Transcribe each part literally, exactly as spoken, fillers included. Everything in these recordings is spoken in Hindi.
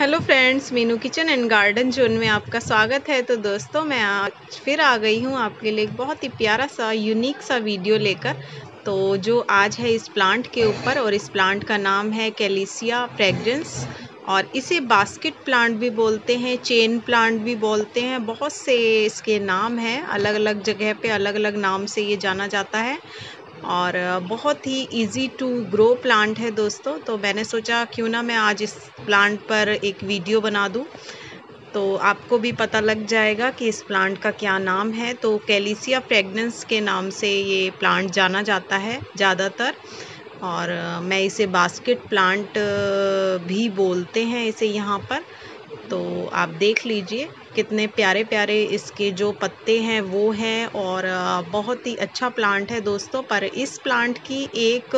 Hello friends, Meenu kitchen and garden zone में आपका स्वागत है। तो दोस्तों, मैं आज फिर आ गई हूँ आपके लिए एक बहुत ही प्यारा सा यूनिक सा वीडियो लेकर। तो जो आज है इस प्लांट के ऊपर, और इस प्लांट का नाम है कैलिसिया फ्रेग्रेंस, और इसे बास्केट प्लांट भी बोलते हैं, चेन प्लांट भी बोलते हैं। बहुत से इसके नाम हैं, अलग अलग जगह पे अलग अलग नाम से ये जाना जाता है। और बहुत ही इजी टू ग्रो प्लांट है दोस्तों। तो मैंने सोचा क्यों ना मैं आज इस प्लांट पर एक वीडियो बना दूं, तो आपको भी पता लग जाएगा कि इस प्लांट का क्या नाम है। तो कैलिसिया फ्रेग्रेंस के नाम से ये प्लांट जाना जाता है ज़्यादातर, और मैं इसे बास्केट प्लांट भी बोलते हैं इसे यहाँ पर। तो आप देख लीजिए कितने प्यारे प्यारे इसके जो पत्ते हैं वो हैं, और बहुत ही अच्छा प्लांट है दोस्तों। पर इस प्लांट की एक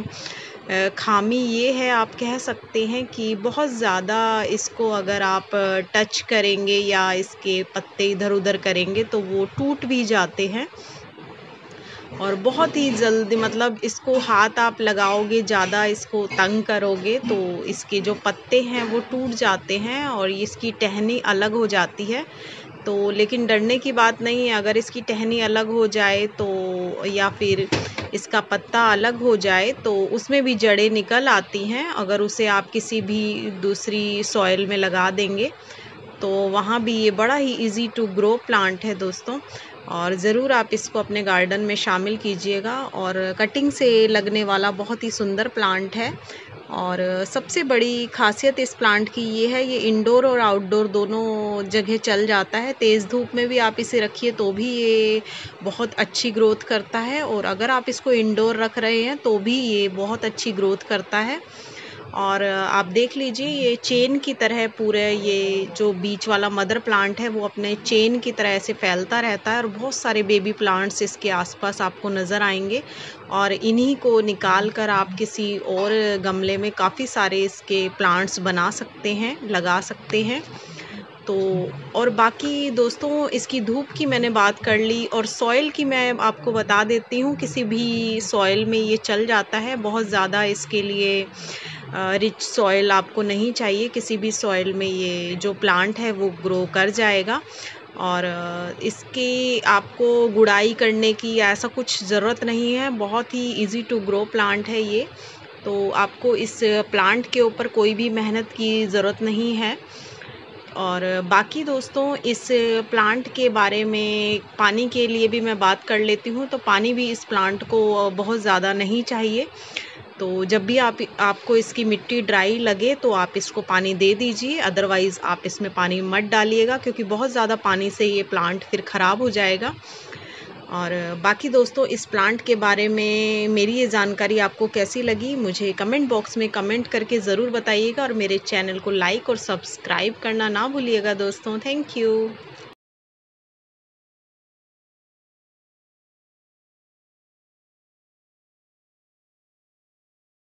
खामी ये है, आप कह सकते हैं कि बहुत ज़्यादा इसको अगर आप टच करेंगे या इसके पत्ते इधर उधर करेंगे तो वो टूट भी जाते हैं, और बहुत ही जल्दी, मतलब इसको हाथ आप लगाओगे, ज़्यादा इसको तंग करोगे तो इसके जो पत्ते हैं वो टूट जाते हैं और इसकी टहनी अलग हो जाती है। तो लेकिन डरने की बात नहीं है, अगर इसकी टहनी अलग हो जाए तो, या फिर इसका पत्ता अलग हो जाए तो उसमें भी जड़ें निकल आती हैं। अगर उसे आप किसी भी दूसरी सॉइल में लगा देंगे तो वहाँ भी ये बड़ा ही इजी टू ग्रो प्लांट है दोस्तों। और ज़रूर आप इसको अपने गार्डन में शामिल कीजिएगा। और कटिंग से लगने वाला बहुत ही सुंदर प्लांट है। और सबसे बड़ी खासियत इस प्लांट की ये है, ये इंडोर और आउटडोर दोनों जगह चल जाता है। तेज़ धूप में भी आप इसे रखिए तो भी ये बहुत अच्छी ग्रोथ करता है, और अगर आप इसको इंडोर रख रहे हैं तो भी ये बहुत अच्छी ग्रोथ करता है। और आप देख लीजिए ये चेन की तरह, पूरे ये जो बीच वाला मदर प्लांट है वो अपने चेन की तरह ऐसे फैलता रहता है, और बहुत सारे बेबी प्लांट्स इसके आसपास आपको नज़र आएंगे। और इन्हीं को निकाल कर आप किसी और गमले में काफ़ी सारे इसके प्लांट्स बना सकते हैं, लगा सकते हैं। तो और बाकी दोस्तों, इसकी धूप की मैंने बात कर ली, और सॉइल की मैं आपको बता देती हूँ। किसी भी सॉइल में ये चल जाता है, बहुत ज़्यादा इसके लिए रिच सॉइल आपको नहीं चाहिए। किसी भी सॉइल में ये जो प्लांट है वो ग्रो कर जाएगा, और इसकी आपको गुड़ाई करने की ऐसा कुछ ज़रूरत नहीं है। बहुत ही इजी टू ग्रो प्लांट है ये। तो आपको इस प्लांट के ऊपर कोई भी मेहनत की ज़रूरत नहीं है। और बाकी दोस्तों, इस प्लांट के बारे में पानी के लिए भी मैं बात कर लेती हूँ। तो पानी भी इस प्लांट को बहुत ज़्यादा नहीं चाहिए। तो जब भी आप आपको इसकी मिट्टी ड्राई लगे तो आप इसको पानी दे दीजिए, अदरवाइज़ आप इसमें पानी मत डालिएगा, क्योंकि बहुत ज़्यादा पानी से ये प्लांट फिर ख़राब हो जाएगा। और बाकी दोस्तों, इस प्लांट के बारे में मेरी ये जानकारी आपको कैसी लगी, मुझे कमेंट बॉक्स में कमेंट करके ज़रूर बताइएगा, और मेरे चैनल को लाइक और सब्सक्राइब करना ना भूलिएगा दोस्तों। Thank you.